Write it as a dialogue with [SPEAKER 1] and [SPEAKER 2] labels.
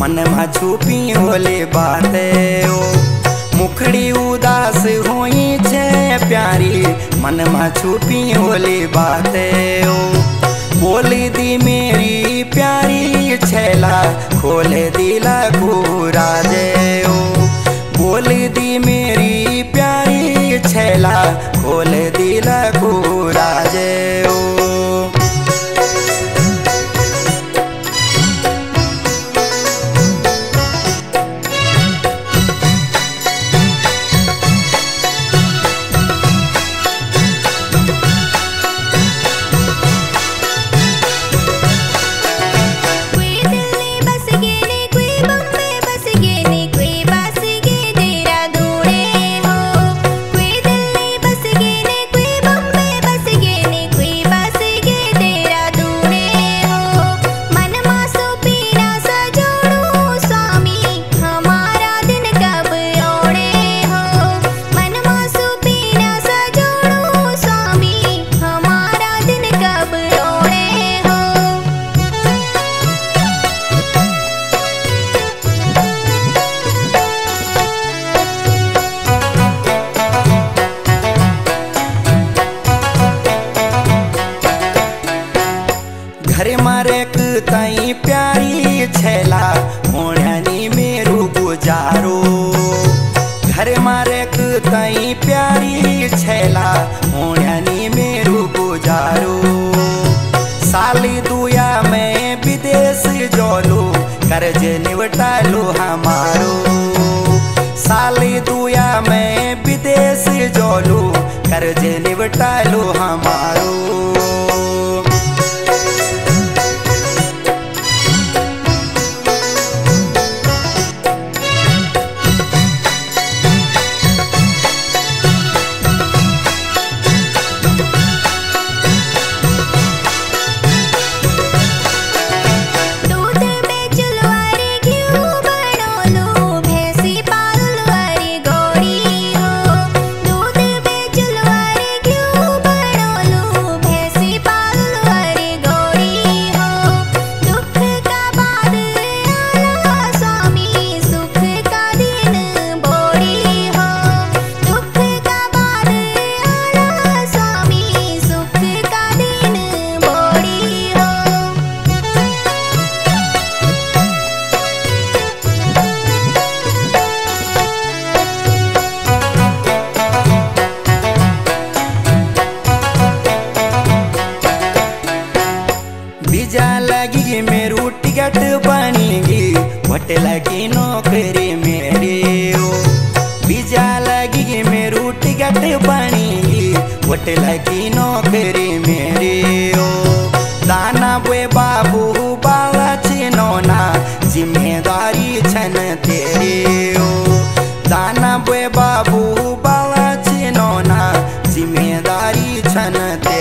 [SPEAKER 1] मन में छुपी होले बाते ओ। मुखड़ी उदास होई छे प्यारी, मन में छुपी होले बाते ओ। बोली दी मेरी प्यारी छैला, खोले दिला पूरा जे ओ। बोली दी मेरी प्यारी छैला, खोले दिला पूरा जे ओ। घर मारे ताई प्यारी छैला, होण्यानी मेरू गुजारो। घर मारे ताई प्यारी छैला, होण्यानी मेरू गुजारो। साली दुया में विदेश जोलो, कर्ज निवटालो हमारो। साली दुया में विदेश जोलो, कर्ज निवटालो हमारो। वीजा लगी मेरू टिकट बनेगी, वट लगी नौकरी मेरी ओ। वीजा लगी मेरू टिकट बनेगी, वट लगी नौकरी मेरी ओ। दाना बे बाबू बाला चिनोना, जिम्मेदारी छन तेरी ओ। दाना बे बाबू बाला चिनोना, जिम्मेदारी छन।